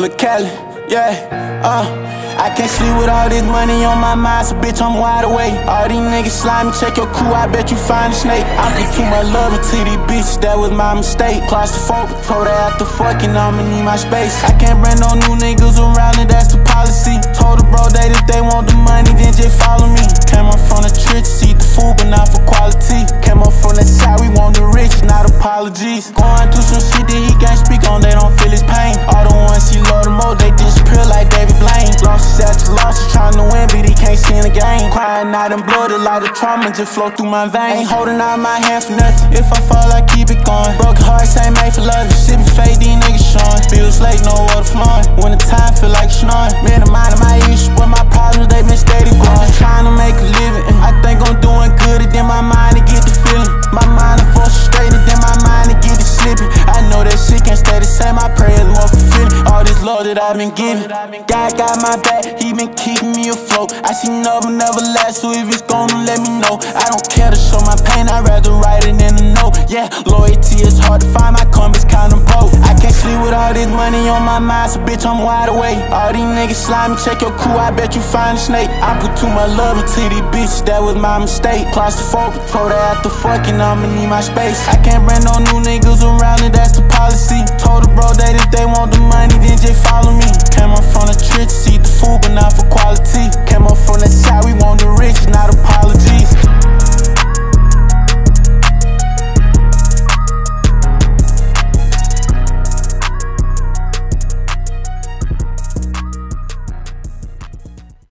Lil Kali, yeah, I can't sleep with all this money on my mind, so bitch, I'm wide awake. All these niggas slimy, check your crew, I bet you find a snake. I put too much love into these bitches, that was my mistake. Claustrophobic, told her after fucking, I'ma need my space. I can't bring no new niggas around, and that's the policy. Told the bro that if they want the money, then just follow me. Came up from the trenches, eat the food, but not for quality. Came up from the side, we want the rich, not apologies. Going through some shit that he can't speak on, they don't feel his pain. All the ones he love the most, they disappear like David Blaine. Losses after losses, trying to win, but he can't see in the game. Crying out in blood, a lot of trauma just flow through my veins. Ain't holding out my hand for nothing, if I fall, I keep it going. Broken hearts ain't made for love, shit be fake, these niggas showing. Bills late, no water flowing, when the time feel like snoring. Man, the mind of my issues, but my problems, they been steady growing. Trying to make a living, I think I'm doing good, and then my mind to get the feeling. My mind to force straight, and then my mind to get it slipping. I know that shit can't stay the same, my prayers more fulfilling. All this love that I've been giving, God got my back, he been keeping me afloat. I see never last, so if it's gonna let me know. I don't care to show my pain, I'd rather write it in a note. Yeah, loyalty is hard to find, my compass kinda broke. I can't sleep with all this money on my mind, so bitch, I'm wide awake. All these niggas slimy, check your crew, I bet you find a snake. I put too much love into these bitches, that was my mistake. Claustrophobic, told her after fucking, I'ma need my space. I can't bring no new niggas around, and that's the policy. Told the bro that if they want the money, then just follow me. Came up from the trenches, eat the food, but not for quality. Came